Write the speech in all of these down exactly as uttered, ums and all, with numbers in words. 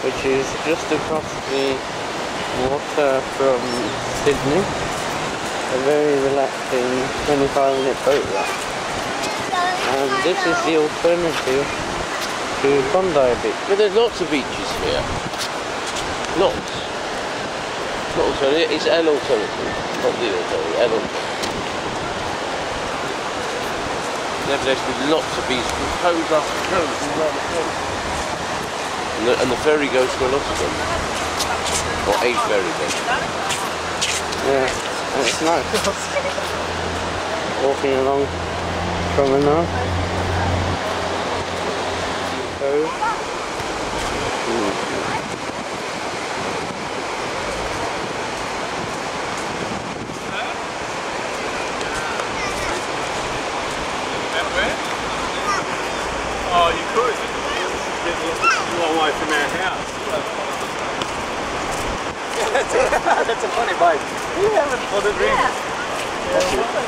which is just across the water from Sydney. A very relaxing twenty-five minute boat ride. And this is the alternative to Bondi Beach. But there's lots of beaches here. Lots. Not alternative, it's an alternative. Not the alternative, an alternative. Nevertheless, with lots of beaches, coves after coves all around the coast. And the, and the ferry goes to a lot of them. Or a ferry goes. Yeah, it's nice. Walking along promenade. Cove. Mm. Oh, you could. Get a long way from our house. That's a funny bike. You haven't put it in. Yeah.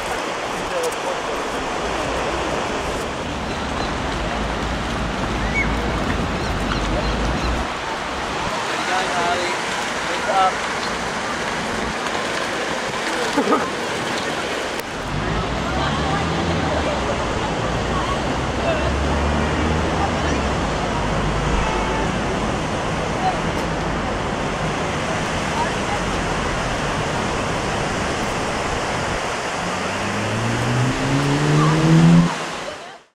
Up.